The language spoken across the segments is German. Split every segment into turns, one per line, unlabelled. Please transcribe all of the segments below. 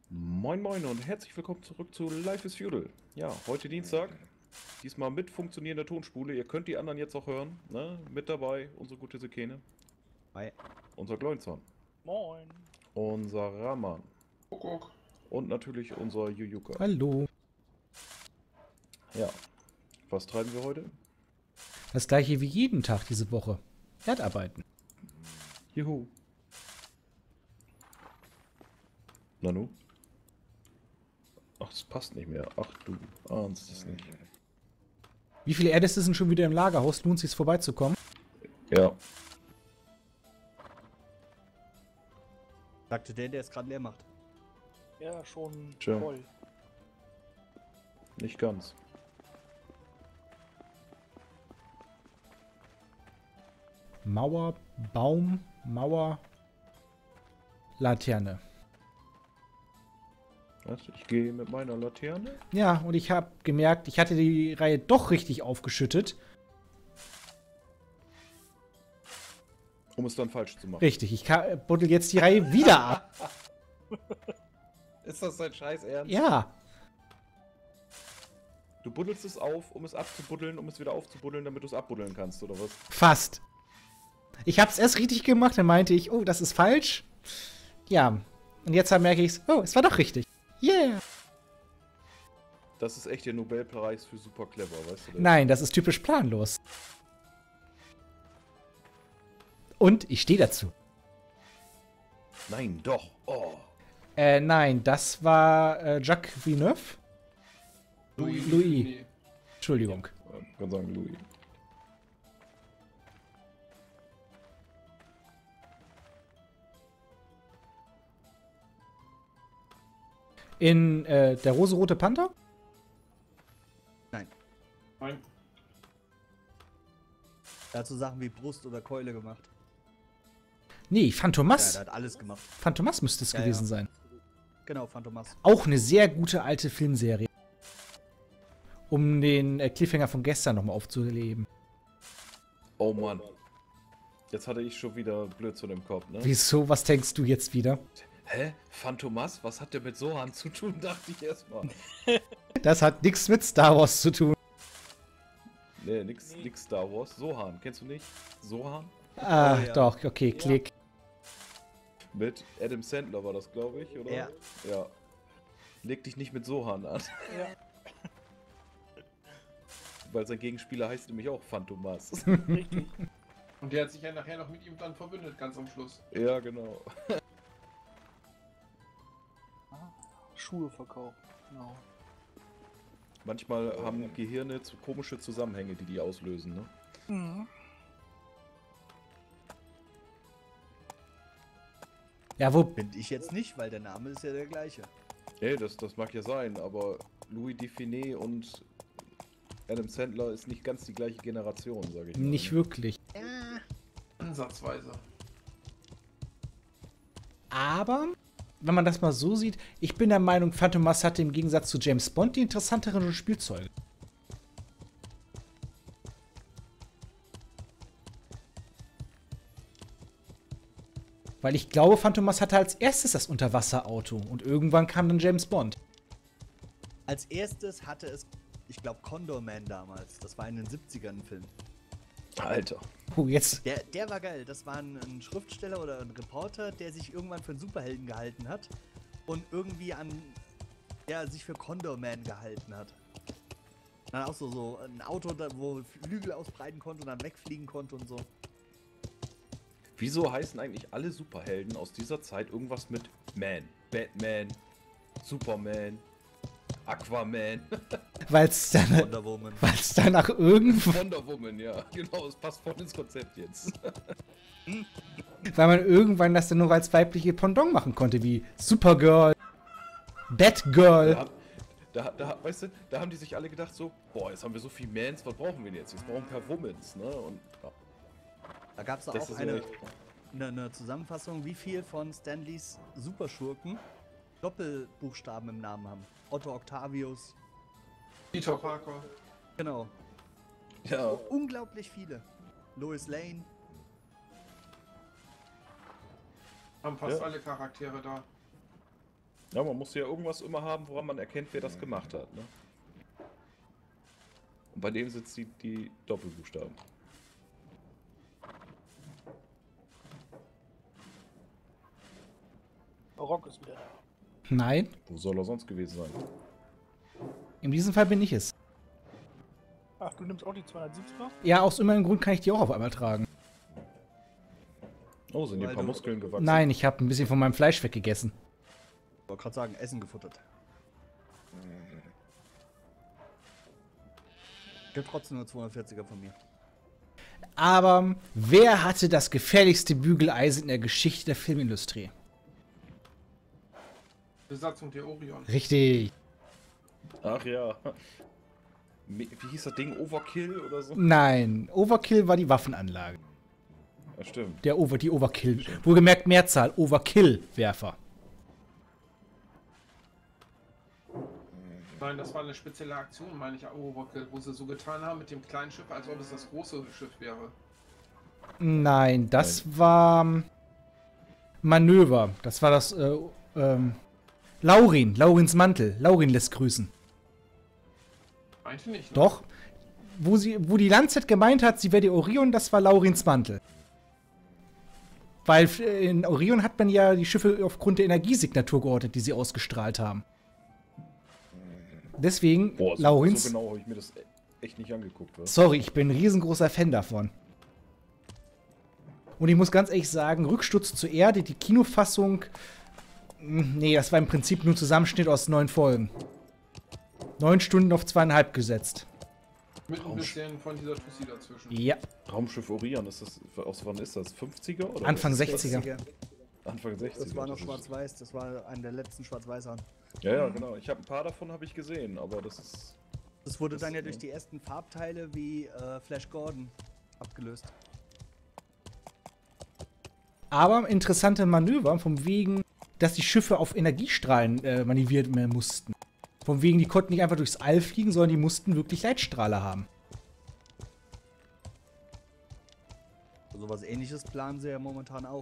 Moin Moin und herzlich willkommen zurück zu Life is Feudal. Ja, heute Dienstag, diesmal mit funktionierender Tonspule. Ihr könnt die anderen jetzt auch hören. Ne? Mit dabei unsere gute Sekene,
Hi.
unser Gloinzahn,
Moin.
unser Rahman
Kuckuck.
und natürlich unser Juyuka.
Hallo.
Ja, was treiben wir heute?
Das gleiche wie jeden Tag diese Woche. Erdarbeiten.
Juhu. Nanu? Ach, das passt nicht mehr. Ach, du ahnst es nicht.
Wie viele Erdäste sind schon wieder im Lagerhaus? Lohnt es sich vorbeizukommen?
Ja,
Sagte der es gerade leer macht.
Ja, schon
Tja.
voll.
nicht ganz.
Mauer, Baum, Mauer, Laterne.
Was? Ich gehe mit meiner Laterne.
Ja, und ich habe gemerkt, ich hatte die Reihe doch richtig aufgeschüttet.
Um es dann falsch zu machen.
Richtig, ich buddel jetzt die Reihe wieder ab.
Ist das dein Scheiß Ernst?
Ja,
Du buddelst es auf, um es abzubuddeln, um es wieder aufzubuddeln, damit du es abbuddeln kannst, oder was?
fast. Ich habe es erst richtig gemacht, dann meinte ich, oh, das ist falsch. Ja, und jetzt merke ich, oh, es war doch richtig. Yeah.
Das ist echt der Nobelpreis für super clever, weißt du? das?
Nein, das ist typisch planlos. Und ich stehe dazu.
Nein, doch. Oh.
Nein, das war Jacques Villeneuve. Louis. Entschuldigung.
Ich kann sagen Louis.
In der rosarote Panther?
Nein.
Nein.
Dazu Sachen wie Brust oder Keule gemacht.
Nee,
Ja,
Phantomas.
der hat alles gemacht.
Phantomas müsste es
Ja,
gewesen
ja.
sein.
Genau, Phantomas.
Auch eine sehr gute alte Filmserie. Um den Cliffhanger von gestern nochmal aufzuleben.
Oh Mann. Jetzt hatte ich schon wieder Blödsinn im Kopf, ne?
Wieso? Was denkst du jetzt wieder?
Hä? Phantomas? Was hat der mit Sohan zu tun, dachte ich erstmal.
Das hat nichts mit Star Wars zu tun.
Nee, nix Star Wars. Sohan, kennst du nicht? Sohan?
Ah,
ja.
doch, okay, klick.
Mit Adam Sandler war das, glaube ich, oder?
Ja.
Ja. Leg dich nicht mit Sohan an.
Ja.
Weil sein Gegenspieler heißt nämlich auch Phantomas.
Richtig. Und der hat sich ja nachher noch mit ihm dann verbündet, ganz am Schluss.
Ja, genau.
Schuhe verkauft. Genau.
Manchmal haben Gehirne zu komische Zusammenhänge, die auslösen, ne?
Mhm.
Ja, wo.
Finde ich jetzt nicht, weil der Name ist ja der gleiche.
Ey, das mag ja sein, aber Louis Define und Adam Sandler ist nicht ganz die gleiche Generation, sage ich mal.
Nicht wirklich.
Ansatzweise.
Aber, wenn man das mal so sieht, ich bin der Meinung, Phantomas hatte im Gegensatz zu James Bond die interessanteren Spielzeuge. Weil ich glaube, Phantomas hatte als erstes das Unterwasserauto und irgendwann kam dann James Bond.
Als erstes hatte es, ich glaube, Condor Man damals. Das war in den 70ern ein Film.
Alter.
Oh, jetzt.
Der war geil. Das war ein Schriftsteller oder ein Reporter, der sich irgendwann für einen Superhelden gehalten hat und irgendwie sich für Condor Man gehalten hat. Dann auch so ein Auto, wo Flügel ausbreiten konnte und dann wegfliegen konnte und so.
Wieso heißen eigentlich alle Superhelden aus dieser Zeit irgendwas mit Man? Batman, Superman, Aquaman,
Weil es dann,
Wonder Woman.
weil's danach irgendwo.
Wonder Woman, ja. Genau, es passt voll ins Konzept jetzt.
Weil man irgendwann das dann nur als weibliche Pendant machen konnte, wie Supergirl, Batgirl.
Weißt du, da haben die sich alle gedacht so, boah, jetzt haben wir so viel Mans, was brauchen wir denn jetzt? Jetzt brauchen wir ein paar Womans, ne? Und ja,
Da gab es
das
auch
ist
eine
echt-
Zusammenfassung, wie viel von Stanleys Superschurken Doppelbuchstaben im Namen haben. Otto Octavius.
Peter Parker.
Genau.
Ja,
Unglaublich viele. Lois Lane.
Haben fast
Ja.
alle Charaktere da.
Ja, man muss ja irgendwas immer haben, woran man erkennt, wer das gemacht hat, ne? Und bei dem sitzt die Doppelbuchstaben.
Rock ist wieder da.
Nein,
Wo soll er sonst gewesen sein?
in diesem Fall bin ich es.
Ach, du nimmst auch die 270er?
Ja, aus irgendeinem Grund kann ich die auch auf einmal tragen.
Oh, sind dir ein
Weil
paar
du-
Muskeln gewachsen?
Nein, ich habe ein bisschen von meinem Fleisch weggegessen.
Ich wollte gerade sagen, Essen gefuttert. Gibt trotzdem nur 240er von mir.
Aber wer hatte das gefährlichste Bügeleisen in der Geschichte der Filmindustrie?
Besatzung der Orion.
Richtig.
Ach ja. Wie hieß das Ding? Overkill oder so?
Nein, Overkill war die Waffenanlage.
Ja, stimmt.
Die Overkill. Wohlgemerkt Mehrzahl, Overkill-Werfer.
Nein, das war eine spezielle Aktion, meine ich, Overkill, wo sie so getan haben mit dem kleinen Schiff, als ob es das große Schiff wäre.
Nein, das war Manöver. Das war das Laurins Mantel. Laurin lässt grüßen.
Meinte nicht, ne?
Doch. Wo die Lancet gemeint hat, sie wäre die Orion, das war Laurins Mantel. Weil in Orion hat man ja die Schiffe aufgrund der Energiesignatur geordnet, die sie ausgestrahlt haben. Deswegen,
Boah,
Laurins.
so genau habe ich mir das echt nicht angeguckt. Was?
Sorry, ich bin ein riesengroßer Fan davon. Und ich muss ganz ehrlich sagen, Rücksturz zur Erde, die Kinofassung. Nee, das war im Prinzip nur ein Zusammenschnitt aus 9 Folgen. 9 Stunden auf 2,5 gesetzt.
Mit ein bisschen von dieser Tussi dazwischen.
Ja,
Raumschiff Orion, ist das, aus wann ist das? 50er? Oder
Anfang
was?
60er.
Anfang 60er.
Das war noch
ist-
schwarz-weiß, das war einer der letzten schwarz-weiß-Sachen.
Ja, ja, genau. Ich habe ein paar davon habe ich gesehen, aber das ist...
Das wurde
Das-
dann ja durch die ersten Farbteile wie Flash Gordon abgelöst.
Aber interessante Manöver, vom wegen, dass die Schiffe auf Energiestrahlen manövriert werden mussten. Von wegen, die konnten nicht einfach durchs All fliegen, sondern die mussten wirklich Leitstrahler haben.
So was ähnliches planen sie ja momentan auch.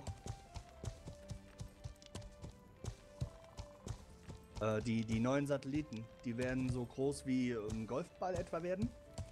Die neuen Satelliten, die werden so groß wie ein Golfball etwa werden.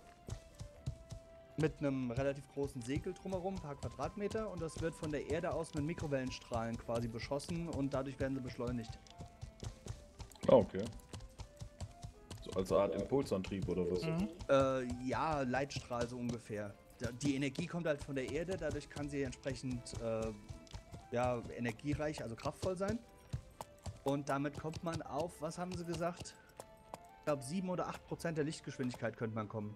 Mit einem relativ großen Segel drumherum, ein paar Quadratmeter, und das wird von der Erde aus mit Mikrowellenstrahlen quasi beschossen und dadurch werden sie beschleunigt.
Ah, okay. So als Art Impulsantrieb oder was?
Ja, Leitstrahl so ungefähr. Die Energie kommt halt von der Erde, dadurch kann sie entsprechend ja, energiereich, also kraftvoll sein. Und damit kommt man auf, was haben sie gesagt? Ich glaube 7 oder 8% der Lichtgeschwindigkeit könnte man kommen.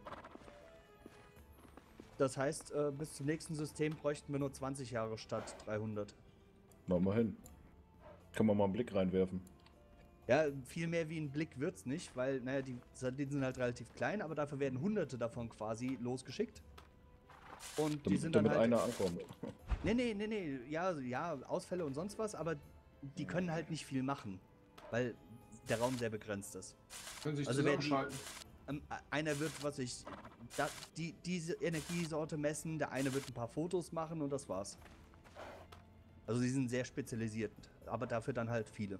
Das heißt, bis zum nächsten System bräuchten wir nur 20 Jahre statt 300.
Mach mal hin. Kann man mal einen Blick reinwerfen.
Ja, viel mehr wie ein Blick wird's nicht, weil, naja, die Satelliten sind halt relativ klein, aber dafür werden hunderte davon quasi losgeschickt. Und die sind dann
Damit
halt...
einer ankommt.
Nee, ja, Ausfälle und sonst was, aber die können halt nicht viel machen, weil der Raum sehr begrenzt ist.
Können sich
Also werden die-
zusammenschalten.
Einer wird, diese Energiesorte messen, der eine wird ein paar Fotos machen und das war's. Also die sind sehr spezialisiert, aber dafür dann halt viele.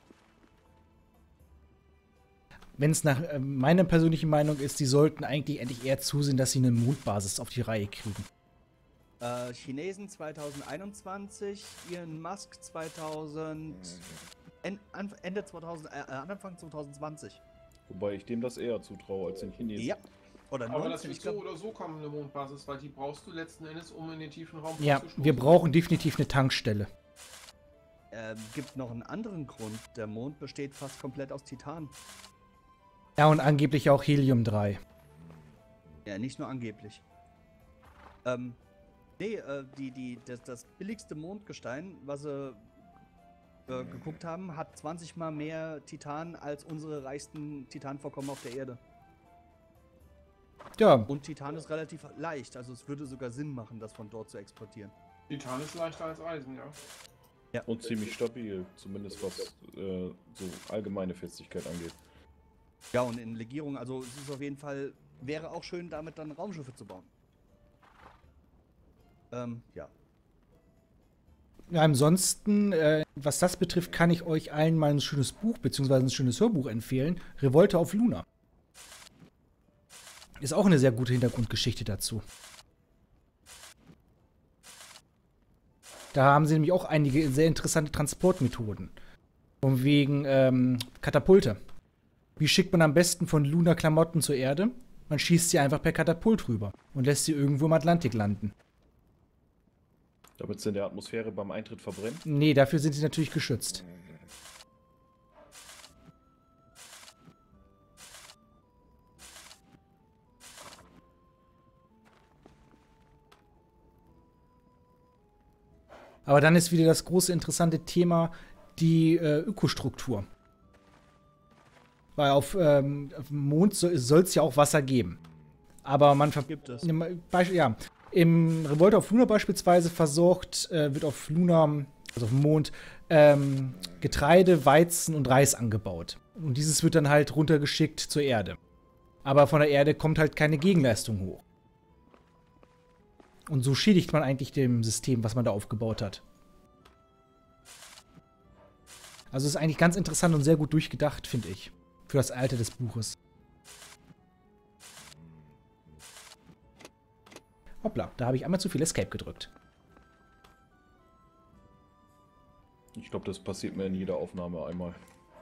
Wenn es nach meiner persönlichen Meinung ist, die sollten eigentlich endlich eher zusehen, dass sie eine Mondbasis auf die Reihe kriegen.
Chinesen 2021, Elon Musk Ende 2000, Anfang 2020.
Wobei ich dem das eher zutraue als den Chinesen.
Ja. Oder
Aber
19,
das wird
ich
so
glaub,
oder so kommen, eine Mondbasis, weil die brauchst du letzten Endes, um in den tiefen Raum
Ja,
vorzustoßen.
wir brauchen definitiv eine Tankstelle.
gibt noch einen anderen Grund. Der Mond besteht fast komplett aus Titan.
Ja, und angeblich auch Helium-3.
Ja, nicht nur angeblich. Das billigste Mondgestein, was sie geguckt haben, hat 20 mal mehr Titan als unsere reichsten Titanvorkommen auf der Erde.
Ja,
Und Titan ist relativ leicht, also es würde sogar Sinn machen, das von dort zu exportieren.
Titan ist leichter als Eisen, ja.
Und ziemlich stabil, zumindest was so allgemeine Festigkeit angeht.
Ja, und in Legierung, also es ist auf jeden Fall, wäre auch schön, damit dann Raumschiffe zu bauen. Ja.
Ja, ansonsten, was das betrifft, kann ich euch allen mal ein schönes Buch bzw. ein schönes Hörbuch empfehlen. Revolte auf Luna. Ist auch eine sehr gute Hintergrundgeschichte dazu. Da haben sie nämlich auch einige sehr interessante Transportmethoden. Von wegen Katapulte. Wie schickt man am besten von Luna Klamotten zur Erde? Man schießt sie einfach per Katapult rüber und lässt sie irgendwo im Atlantik landen.
Damit sie in der Atmosphäre beim Eintritt verbrennen.
Nee, dafür sind sie natürlich geschützt. Aber dann ist wieder das große interessante Thema die Ökostruktur. Weil auf dem Mond soll es ja auch Wasser geben. Aber man
Gibt es.
Ja, im Revolte auf Luna beispielsweise wird auf Luna, also auf dem Mond, Getreide, Weizen und Reis angebaut. Und dieses wird dann halt runtergeschickt zur Erde. Aber von der Erde kommt halt keine Gegenleistung hoch. Und so schädigt man eigentlich dem System, was man da aufgebaut hat. Also ist eigentlich ganz interessant und sehr gut durchgedacht, finde ich. Für das Alter des Buches. Hoppla, da habe ich einmal zu viel Escape gedrückt.
Ich glaube, das passiert mir in jeder Aufnahme einmal.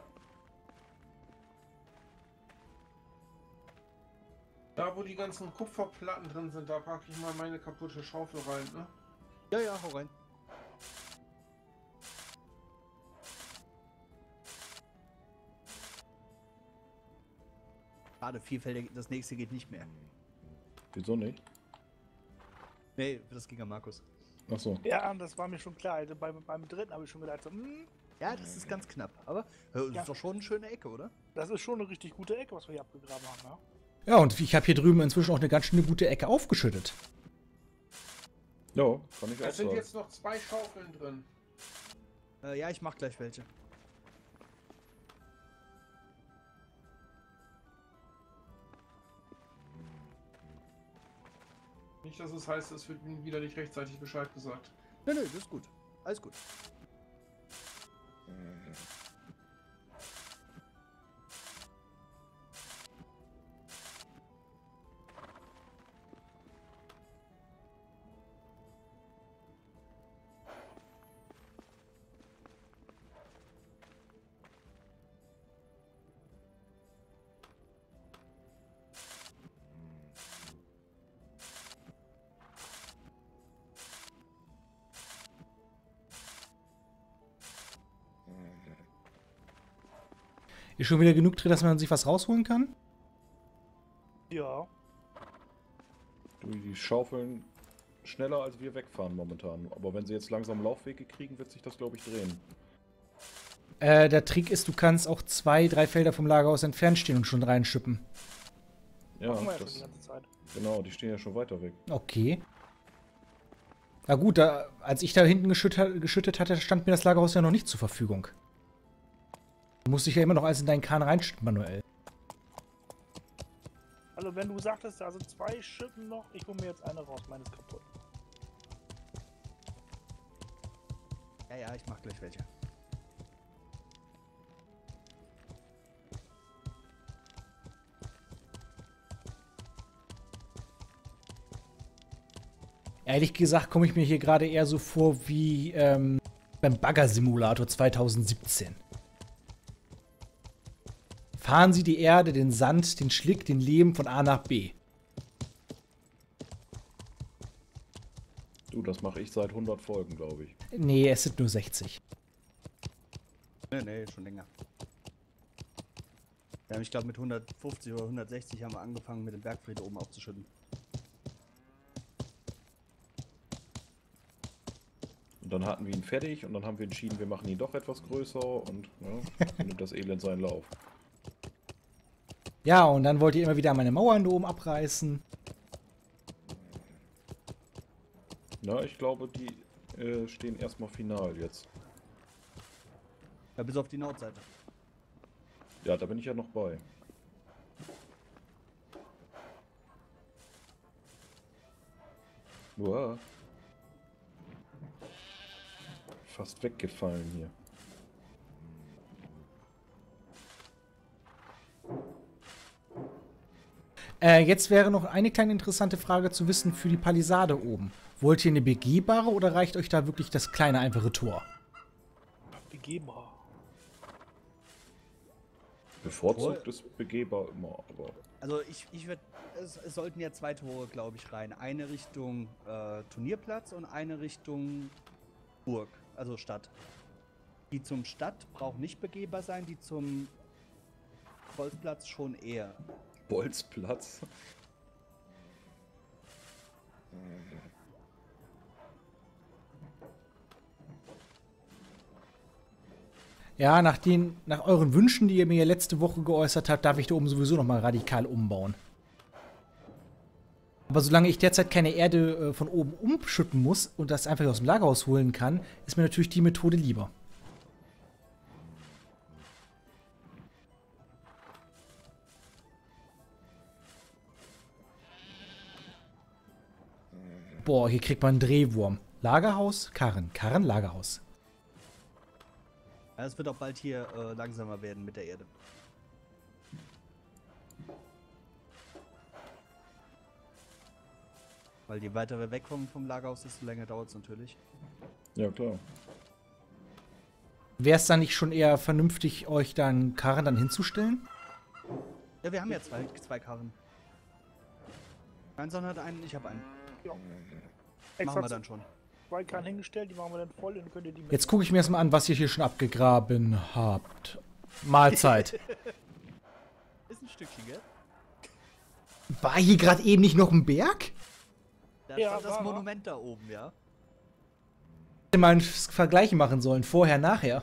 Da, wo die ganzen Kupferplatten drin sind, da packe ich mal meine kaputte Schaufel rein, ne?
Ja, ja, hau rein. Schade, vielfältig, das nächste geht nicht mehr.
Wieso nicht?
Nee, das ging an Markus.
Achso.
Ja, das war mir schon klar. Also beim dritten habe ich schon gedacht, so,
Ja, das ist ganz knapp. Aber das ist doch schon eine schöne Ecke, oder?
das ist schon eine richtig gute Ecke, was wir hier abgegraben haben.
Ja, und ich habe hier drüben inzwischen auch eine ganz schöne gute Ecke aufgeschüttet.
Ja, kann ich auch
Es sind
sagen.
jetzt noch 2 Schaufeln drin.
Ja, ich mach gleich welche.
Nicht, dass es heißt, es wird mir wieder nicht rechtzeitig Bescheid gesagt.
Nö, das ist gut. Alles gut.
Ist schon wieder genug drin, dass man sich was rausholen kann?
Ja.
Du, die schaufeln schneller, als wir wegfahren momentan. Aber wenn sie jetzt langsam Laufwege kriegen, wird sich das, glaube ich, drehen.
Der Trick ist, du kannst auch 2, 3 Felder vom Lagerhaus entfernt stehen und schon reinschippen.
Ja,
Machen wir ja schon die
das,
ganze Zeit.
genau, die stehen ja schon weiter weg.
Okay. Na gut, als ich da hinten geschüttet hatte, stand mir das Lagerhaus ja noch nicht zur Verfügung. Du musst dich ja immer noch alles in deinen Kahn reinschütten, manuell.
Also wenn du sagtest, da sind 2 Schippen noch, ich hole mir jetzt eine raus, meine ist kaputt.
Ja, ja, ich mach gleich welche.
Ehrlich gesagt komme ich mir hier gerade eher so vor wie beim Bagger-Simulator 2017. Fahren Sie die Erde, den Sand, den Schlick, den Lehm von A nach B.
Du, das mache ich seit 100 Folgen, glaube ich.
Nee, es sind nur 60.
Nee, schon länger. Ja, ich glaube mit 150 oder 160 haben wir angefangen, mit dem Bergfried oben aufzuschütten.
Und dann hatten wir ihn fertig und dann haben wir entschieden, wir machen ihn doch etwas größer und ja, so nimmt das Elend seinen Lauf.
Ja, und dann wollt ihr immer wieder meine Mauern da oben abreißen.
Na, ich glaube, die stehen erstmal final jetzt.
Ja, bis auf die Nordseite.
Ja, da bin ich ja noch bei. Uah. fast weggefallen hier.
Jetzt wäre noch eine kleine interessante Frage zu wissen für die Palisade oben. Wollt ihr eine begehbare oder reicht euch da wirklich das kleine, einfache Tor?
Begehbar.
Bevorzugt ist begehbar immer, aber...
Also ich würde, es sollten ja 2 Tore, glaube ich, rein. Eine Richtung Turnierplatz und eine Richtung Burg, also Stadt. Die zum Stadt braucht nicht begehbar sein, die zum Bolzplatz schon eher.
Bolzplatz?
Ja, nach euren Wünschen, die ihr mir letzte Woche geäußert habt, darf ich da oben sowieso noch mal radikal umbauen. Aber solange ich derzeit keine Erde von oben umschütten muss und das einfach aus dem Lagerhaus holen kann, ist mir natürlich die Methode lieber. Boah, hier kriegt man einen Drehwurm. Lagerhaus, Karren, Karren, Lagerhaus.
Ja, es wird auch bald hier langsamer werden mit der Erde. Weil je weiter wir wegkommen vom Lagerhaus, desto länger dauert es natürlich.
Ja, klar.
Wäre es dann nicht schon eher vernünftig, euch dann Karren dann hinzustellen?
Ja, wir haben ja zwei Karren. Hanson hat einen, ich habe einen.
Ja.
Machen wir dann schon.
2 Kahn hingestellt, die machen wir dann voll und dann könnt ihr die mit.
Jetzt gucke ich mir erstmal an, was ihr hier schon abgegraben habt. Mahlzeit.
Ist ein Stückchen, gell?
War hier gerade eben nicht noch ein Berg?
Da
Ja,
stand das
war.
Monument da oben, ja.
Hätte mal einen Vergleich machen sollen, vorher, nachher.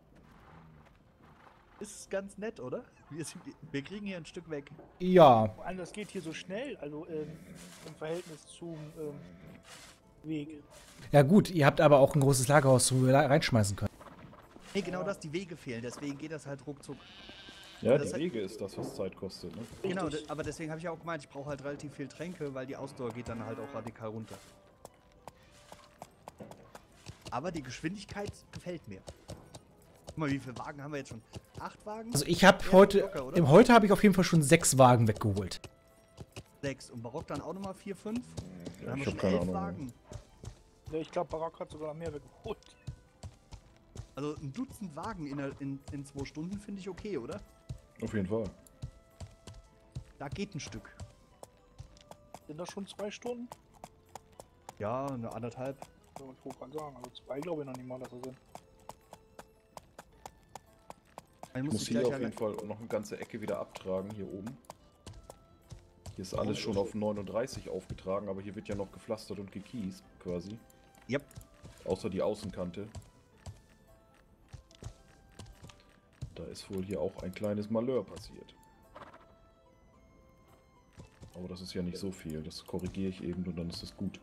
Ist ganz nett, oder? Wir kriegen hier ein Stück weg.
Ja,
Vor allem, das geht hier so schnell, also im Verhältnis zum Weg.
ja gut, ihr habt aber auch ein großes Lagerhaus, wo wir reinschmeißen können.
Nee, genau das, die Wege fehlen, deswegen geht das halt ruckzuck.
Ja,
Das
die
hat-
Wege ist das, was Zeit kostet, ne?
Genau,
Richtig.
aber deswegen habe ich auch gemeint, ich brauche halt relativ viel Tränke, weil die Ausdauer geht dann halt auch radikal runter. Aber die Geschwindigkeit gefällt mir. Guck mal, wie viele Wagen haben wir jetzt schon? 8 Wagen?
Also ich habe
Ja,
heute,
locker, oder?
heute habe ich auf jeden Fall schon 6 Wagen weggeholt.
6 und Barock dann auch nochmal 4, 5. Dann
Ja,
haben
ich
wir
hab
schon
keine
11
Ahnung.
Wagen.
Ja, ich glaube, Barock hat sogar mehr weggeholt.
Also ein Dutzend Wagen in 2 Stunden finde ich okay, oder?
Auf jeden Fall.
Da geht ein Stück.
Sind das schon 2 Stunden?
Ja, eine 1,5.
Ja, ich wollte gerade sagen, also 2 glaube ich noch nicht mal, dass wir sind.
Dann
Ich
muss
muss
ich
hier
gleich
auf jeden Fall noch eine ganze Ecke wieder abtragen, hier oben. Hier ist alles schon auf 39 aufgetragen, aber hier wird ja noch gepflastert und gekiest, quasi.
Yep.
Außer die Außenkante. Da ist wohl hier auch ein kleines Malheur passiert. Aber das ist ja nicht so viel, das korrigiere ich eben und dann ist es gut.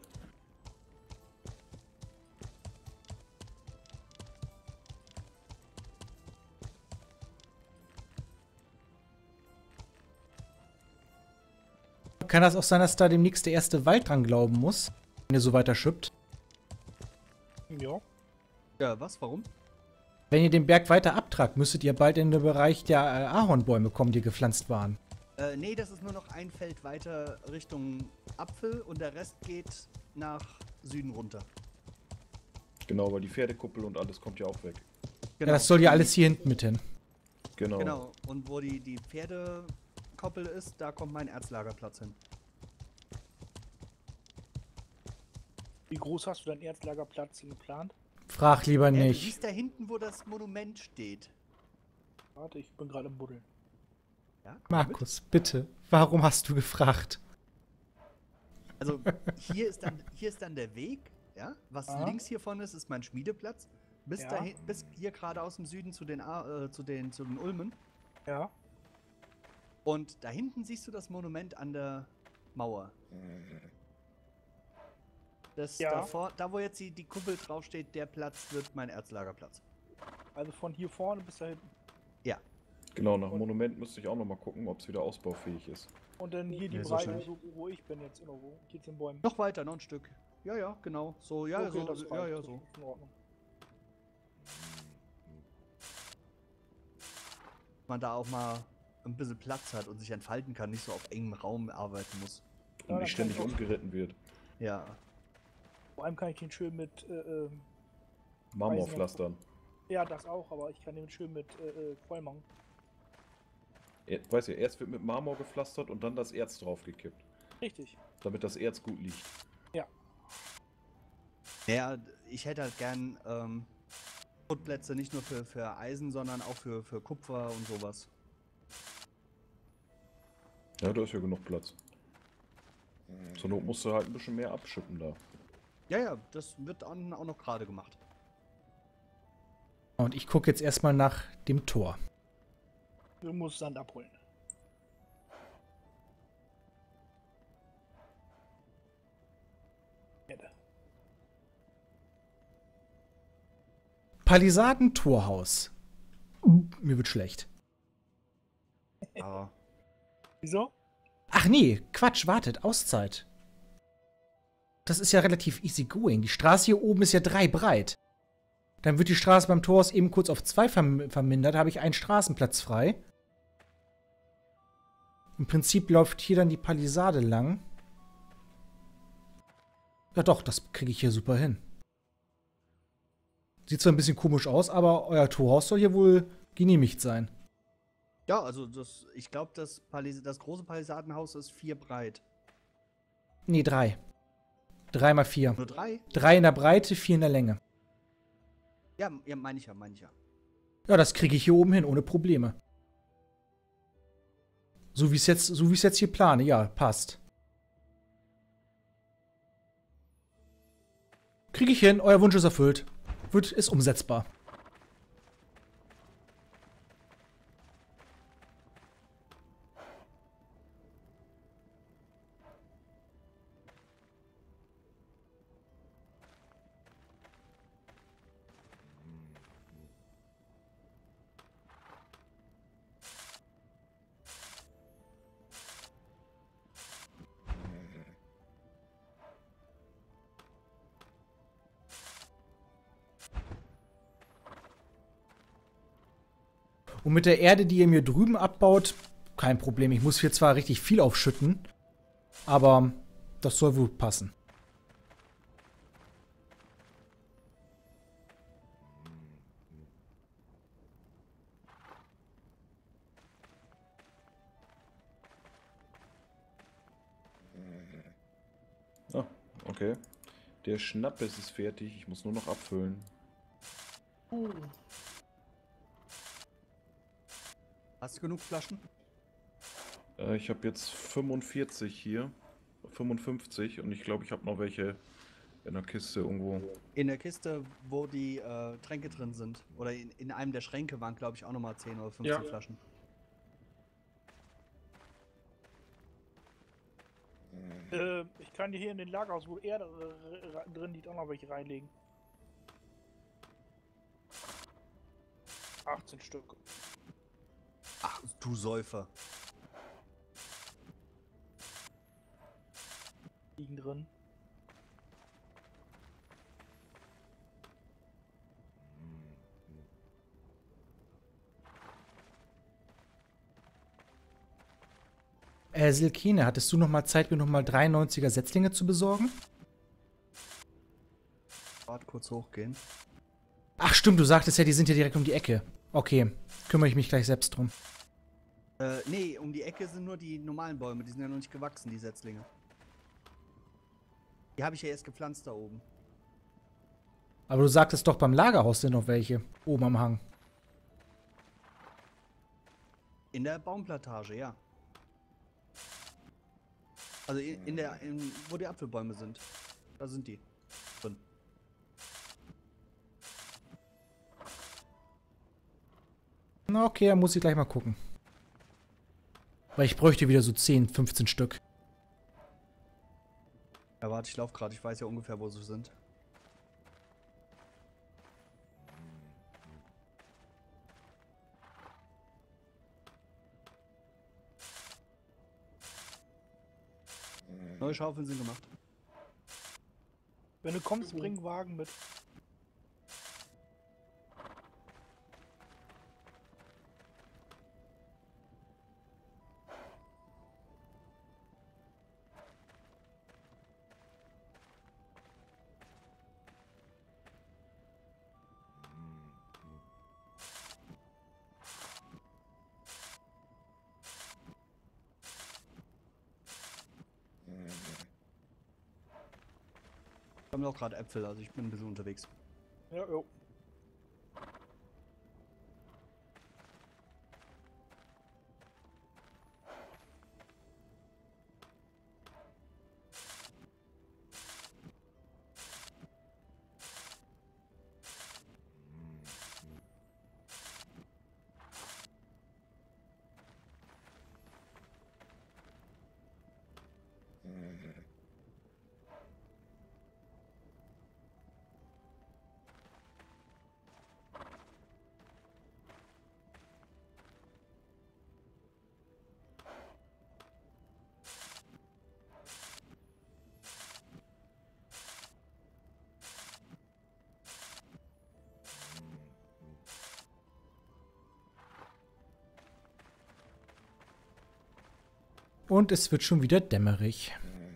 Kann das auch sein, dass da demnächst der erste Wald dran glauben muss, wenn ihr so weiter schippt?
Ja.
Ja, was? Warum?
Wenn ihr den Berg weiter abtragt, müsstet ihr bald in den Bereich der Ahornbäume kommen, die gepflanzt waren.
Nee, das ist nur noch ein Feld weiter Richtung Apfel und der Rest geht nach Süden runter.
Genau, weil die Pferdekuppel und alles kommt ja auch weg.
Ja, das soll ja alles hier hinten mit hin.
Genau.
Genau, und wo die Pferdekoppel ist, da kommt mein Erzlagerplatz hin.
Wie groß hast du deinen Erzlagerplatz geplant?
Frag lieber
Du
nicht.
siehst da hinten, wo das Monument steht.
Warte, ich bin gerade im Buddeln.
Ja?
Markus, bitte, warum hast du gefragt?
Also hier ist dann der Weg, ja? Was
Aha.
links hier vorne ist mein Schmiedeplatz. Bis
Ja.
dahin, bis hier gerade aus dem Süden zu den Ulmen.
Ja.
Und da hinten siehst du das Monument an der Mauer. Das
Ja.
davor, da wo jetzt die Kuppel draufsteht, der Platz wird mein Erzlagerplatz.
Also von hier vorne bis da hinten.
Ja.
Genau, nach dem Monument müsste ich auch nochmal gucken, ob es wieder ausbaufähig ist.
Und dann hier die
Ja, so
Breite,
schnell.
so, wo ich bin jetzt irgendwo. Hier zu den Bäumen.
Noch weiter, noch ein Stück. Ja, ja, genau. So, ja,
Okay,
so,
das
ja,
reicht,
ja,
das
so.
ist in Ordnung.
man da auch mal ein bisschen Platz hat und sich entfalten kann, nicht so auf engem Raum arbeiten muss.
Und
dann
nicht ständig
kann ich auch-
umgeritten wird.
Ja.
Vor allem kann ich den schön mit,
Marmorpflastern.
ja, das auch, aber ich kann den schön mit voll machen.
Weißt du, erst wird mit Marmor gepflastert und dann das Erz draufgekippt.
Richtig.
Damit das Erz gut liegt.
Ja, ich hätte halt gern Putplätze nicht nur für Eisen, sondern auch für Kupfer und sowas.
Ja, da ist ja genug Platz. Zur Not musst du halt ein bisschen mehr abschippen da.
Ja, ja, das wird auch noch gerade gemacht.
Und ich gucke jetzt erstmal nach dem Tor.
Du musst Sand abholen. Erde.
Palisadentorhaus. Mir wird schlecht.
Aber
Wieso?
Ach nee, Quatsch, wartet, Auszeit. Das ist ja relativ easy going. Die Straße hier oben ist ja 3 breit. Dann wird die Straße beim Torhaus eben kurz auf 2 vermindert, habe ich einen Straßenplatz frei. Im Prinzip läuft hier dann die Palisade lang. Ja doch, das kriege ich hier super hin. Sieht zwar ein bisschen komisch aus, aber euer Torhaus soll hier wohl genehmigt sein.
ja, also ich glaube, das große Palisadenhaus ist 4 breit.
Nee, 3. 3 mal 4.
Nur 3?
3 in der Breite, 4 in der Länge.
Ja, ja, meine ich ja, meine ich ja.
Ja, das kriege ich hier oben hin, ohne Probleme. So wie ich es jetzt hier plane, ja, passt. Kriege ich hin, euer Wunsch ist erfüllt. Ist umsetzbar. Und mit der Erde, die ihr mir drüben abbaut, kein Problem. Ich muss hier zwar richtig viel aufschütten, aber das soll wohl passen.
Ah, okay. Der Schnappes ist fertig. Ich muss nur noch abfüllen.
Hast du genug Flaschen?
Ich habe jetzt 45 hier. 55 und ich glaube, ich habe noch welche in der Kiste irgendwo.
In der Kiste, wo die Tränke drin sind. Oder in einem der Schränke waren, glaube ich, auch nochmal 10 oder 15
Ja.
Flaschen.
Ich kann dir hier in den Lagerhaus, wo Erde drin liegt, auch noch welche reinlegen. 18 Stück.
Ach, du Säufer.
Liegen drin.
Silkine, hattest du noch mal Zeit, mir noch mal 93er Setzlinge zu besorgen?
Warte, kurz hochgehen.
Ach stimmt, du sagtest ja, die sind ja direkt um die Ecke. Okay, kümmere ich mich gleich selbst drum.
Nee, um die Ecke sind nur die normalen Bäume. Die sind ja noch nicht gewachsen, die Setzlinge. Die habe ich ja erst gepflanzt da oben.
Aber du sagtest doch, beim Lagerhaus sind noch welche. Oben am Hang.
In der Baumplantage, ja. Also wo die Apfelbäume sind. Da sind die drin.
Na okay, dann muss ich gleich mal gucken. Weil ich bräuchte wieder so 10, 15 Stück.
Ja, warte, ich laufe gerade. Ich weiß ja ungefähr, wo sie sind. Neue Schaufeln sind gemacht.
Wenn du kommst, bring Wagen mit.
haben auch gerade Äpfel, also ich bin ein bisschen unterwegs.
Ja, jo.
Und es wird schon wieder dämmerig.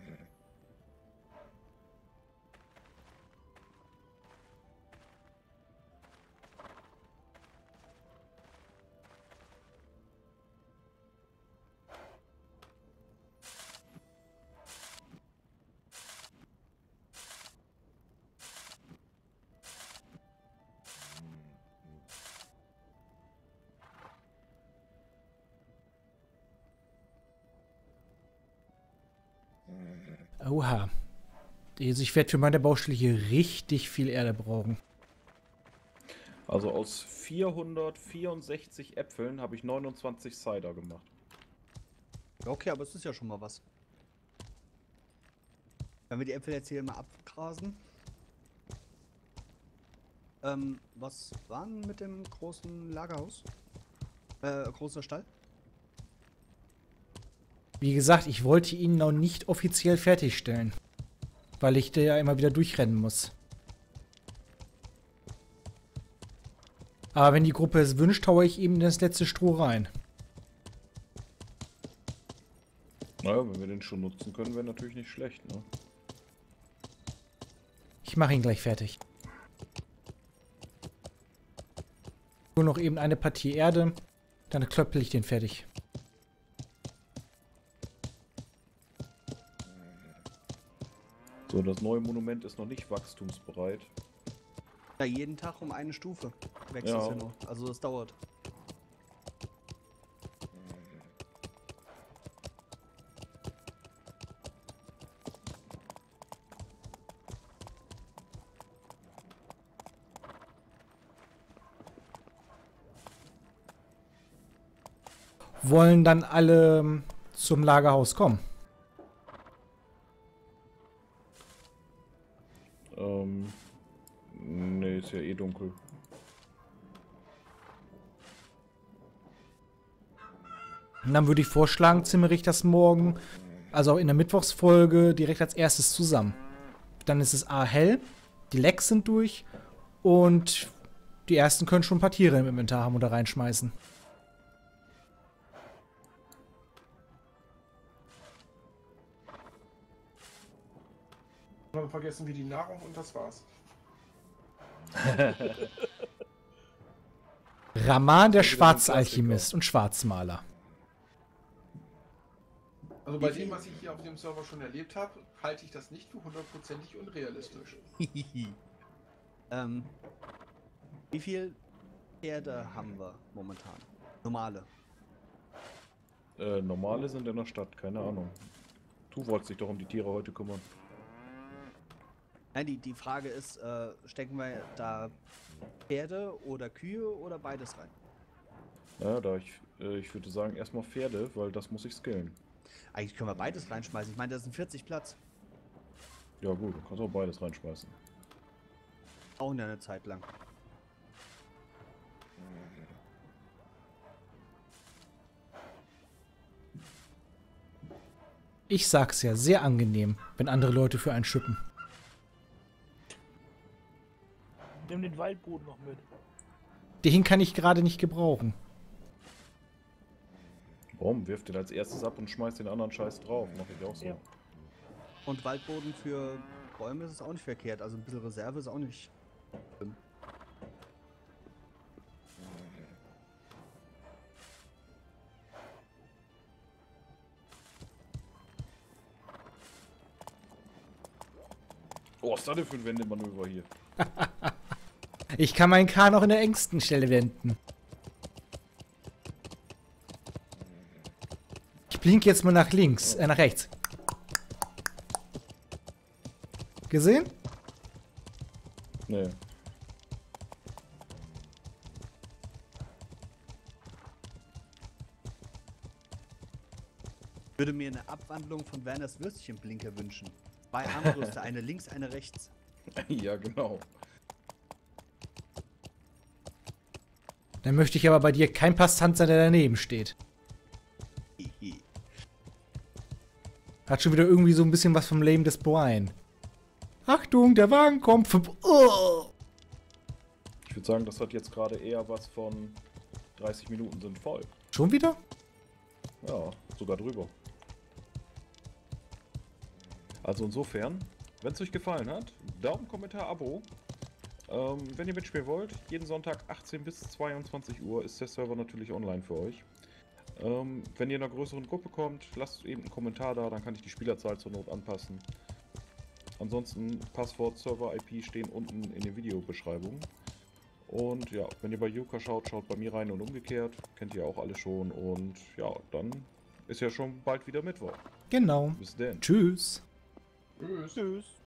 Oha. Also ich werde für meine Baustelle hier richtig viel Erde brauchen.
Also aus 464 Äpfeln habe ich 29 Cider gemacht.
Ja, okay, aber es ist ja schon mal was. Wenn wir die Äpfel jetzt hier mal abgrasen. Was war denn mit dem großen Lagerhaus? Großer Stall?
Wie gesagt, ich wollte ihn noch nicht offiziell fertigstellen. Weil ich da ja immer wieder durchrennen muss. Aber wenn die Gruppe es wünscht, haue ich ihm das letzte Stroh rein.
Naja, wenn wir den schon nutzen können, wäre natürlich nicht schlecht, ne?
Ich mache ihn gleich fertig. Nur noch eben eine Partie Erde, dann klöppel ich den fertig.
So, das neue Monument ist noch nicht wachstumsbereit.
Ja, jeden Tag um eine Stufe wächst
Ja.
es ja noch. Also das dauert.
Wollen dann alle zum Lagerhaus kommen?
Nee, ist ja eh dunkel.
Und dann würde ich vorschlagen, zimmere ich das morgen, also auch in der Mittwochsfolge, direkt als erstes zusammen. Dann ist es A hell, die Lecks sind durch und die ersten können schon ein paar Tiere im Inventar haben oder reinschmeißen.
Dann vergessen wir die Nahrung und das war's.
Raman, der Schwarzalchemist und Schwarzmaler.
Also bei dem, was ich hier auf dem Server schon erlebt habe, halte ich das nicht für hundertprozentig unrealistisch.
Wie viel Pferde haben wir momentan? Normale.
Normale sind in der Stadt, keine Ahnung. Du wolltest dich doch um die Tiere heute kümmern.
Nein, die Frage ist, stecken wir da Pferde oder Kühe oder beides rein?
Ja, ich würde sagen, erstmal Pferde, weil das muss ich skillen.
Eigentlich können wir beides reinschmeißen. Ich meine, das sind 40 Platz.
Ja gut, du kannst auch beides reinschmeißen.
Auch eine Zeit lang.
Ich sag's ja, sehr angenehm, wenn andere Leute für einen schippen.
Nimm den Waldboden noch mit.
Den kann ich gerade nicht gebrauchen.
Warum? Wirf den als erstes ab und schmeiß den anderen Scheiß drauf. Mach ich auch so.
Ja.
Und Waldboden für Bäume ist es auch nicht verkehrt. Also ein bisschen Reserve ist auch nicht schlimm.
Oh, was ist das denn für ein Wendemanöver hier?
Ich kann meinen Kahn auch in der engsten Stelle wenden. Ich blink jetzt mal nach links, nach rechts. Gesehen?
Nee.
Ich würde mir eine Abwandlung von Werners Würstchenblinker wünschen. 2 Armbrüste, eine links, eine rechts.
Ja, genau.
Dann möchte ich aber bei dir kein Passant sein, der daneben steht.
Hihi.
Hat schon wieder irgendwie so ein bisschen was vom Leben des Brian. Achtung, der Wagen kommt. Oh!
Ich würde sagen, das hat jetzt gerade eher was von 30 Minuten sind voll.
Schon wieder?
Ja, sogar drüber. Also insofern, wenn es euch gefallen hat, Daumen, Kommentar, Abo. Wenn ihr mitspielen wollt, jeden Sonntag 18 bis 22 Uhr ist der Server natürlich online für euch. Wenn ihr in einer größeren Gruppe kommt, lasst eben einen Kommentar da, dann kann ich die Spielerzahl zur Not anpassen. Ansonsten Passwort, Server, IP stehen unten in den Videobeschreibungen. Und ja, wenn ihr bei Yuka schaut, schaut bei mir rein und umgekehrt. Kennt ihr auch alle schon. Und ja, dann ist ja schon bald wieder Mittwoch.
Genau.
Bis denn.
Tschüss.
Tschüss.
Tschüss.